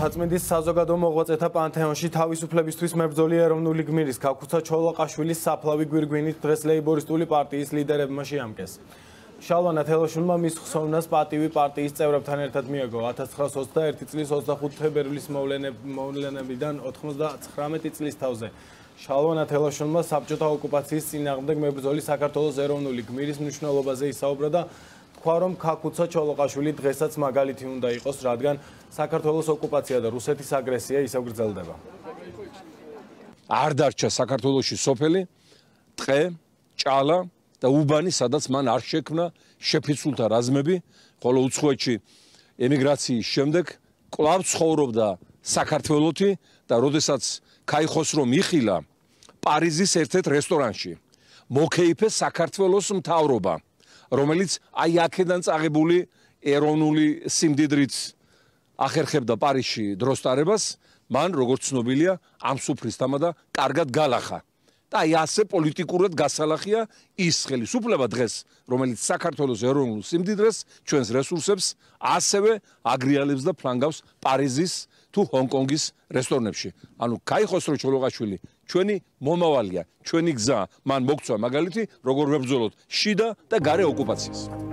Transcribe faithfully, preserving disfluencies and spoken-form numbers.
საწმინდის საზოგადო მოღვაწეთა პანთეონში თავისუფლებისთვის მებრძოლი ეროვნული გმირის ქაქუცა ჩოლოყაშვილის საფლავი გვირგვინით დღეს ლეიბორისტული პარტიის ლიდერებმა შეამკეს. შალვა ნათელაშვილმა მის ხსოვნას პატივი პარტიის წევრებთან ერთად მიაგო. ათას ცხრაას ოცდაერთი წლის ოცდახუთი თებერვლის მოვლენებიდან ოცდაათი წლის თავზე. შალვა ნათელაშვილმა საბჭოთა ოკუპაციის წინააღმდეგ მებრძოლი საქართველოს ეროვნული გმირის მნიშვნელობაზე ისაუბრა და თქვა, რომ ქაქუცა ჩოლოყაშვილი დღესაც მაგალითი უნდა იყოს, რადგან საქართველოს ოკუპაცია და რუსეთის აგრესია ისევ გრძელდება. არ დარჩა საქართველოში სოფელი, ტყე, ჭალა და უბანი, სადაც მან არ შექმნა შეფიცულთა რაზმები, ხოლო უცხოეთში ემიგრაციის შემდეგ კვლავ ცხოვრობდა საქართველოში და როდესაც ქაიხოსრო მიხილა პარიზის ერთ-ერთ რესტორანში, მოკეიფეს საქართველოს მთავრობა, რომელიც აი აქედან წაღებული ეროვნული სიმდიდრით ახერხებდა პარიზში დროს ტარებას, მან როგორც ცნობილია ამ სუფრის თამადა კარგად გალახა. და აი ასე პოლიტიკურად გასალახია ის ხელისუფლება დღეს, რომელიც საქართველოს ეროვნულ სიმდიდრეს, ჩვენს რესურსებს ასევე აგრიალებს და ფლანგავს პარიზის თუ ჰონკონგის რესტორნებში. ანუ ქაიხოსრო ჩოლოყაშვილი ჩვენი მომავალია, ჩვენი გზა, მან მოგცვა მაგალითი, როგორ ვებრძოლოთ შიდა და გარე ოკუპაციას.